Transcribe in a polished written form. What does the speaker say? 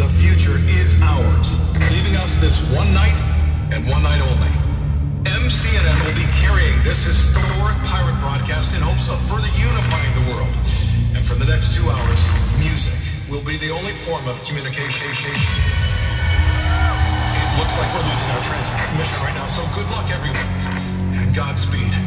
The future is ours, leaving us this one night and one night only. MCNN will be carrying this historic pirate broadcast in hopes of further unifying the world. And for the next 2 hours, music will be the only form of communication. It looks like we're losing our transmission right now, so good luck, everyone. And Godspeed.